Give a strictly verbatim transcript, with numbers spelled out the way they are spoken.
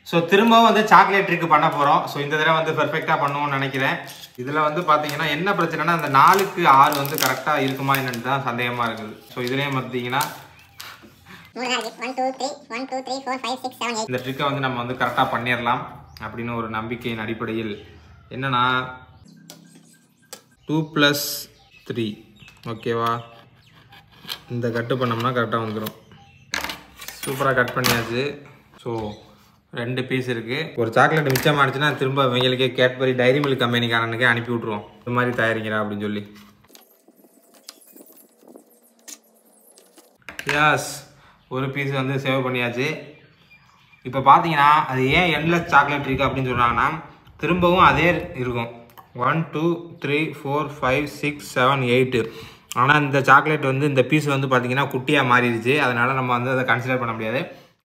So திரும்பவும் வந்து chocolate trick பண்ண போகிறோம். ஸோ இந்த தடவை வந்து பெர்ஃபெக்டாக பண்ணுவோம்னு நினைக்கிறேன். இதில் வந்து பார்த்தீங்கன்னா என்ன பிரச்சனைனா அந்த நாலுக்கு ஆறு வந்து கரெக்டாக இருக்குமா என்னன்னு தான் சந்தேகமாக இருக்குது. ஸோ இதுலேயும் பார்த்தீங்கன்னா இந்த ட்ரிக்கை வந்து நம்ம வந்து கரெக்டாக பண்ணிடலாம் அப்படின்னு ஒரு நம்பிக்கையின் அடிப்படையில் என்னன்னா டூ ப்ளஸ் த்ரீ ஓகேவா, இந்த கட்டு பண்ணோம்னா கரெக்டாக வந்துடும். சூப்பராக கட் பண்ணியாச்சு. ஸோ ரெண்டு பீஸ் இருக்குது. ஒரு சாக்லேட் மிச்சம் ஆகிடுச்சுன்னா திரும்ப இவங்களுக்கே கேட்பரி டைரி மில்க் கம்பெனிக்காரனுக்கே அனுப்பி விட்ருவோம், இது மாதிரி தயாரிக்கிறா அப்படின்னு சொல்லி. யாஸ், ஒரு பீஸ் வந்து சேவ் பண்ணியாச்சு. இப்போ பார்த்தீங்கன்னா அது ஏன் எண்ட்லெஸ் சாக்லேட் இருக்குது அப்படின்னு சொல்கிறாங்கன்னா திரும்பவும் அதே இருக்கும். One two three four five six seven eight. ஆனால் இந்த சாக்லேட் வந்து இந்த பீஸ் வந்து பார்த்தீங்கன்னா குட்டியாக மாறிடுச்சு. அதனால் நம்ம வந்து அதை கன்சிடர் பண்ண முடியாது.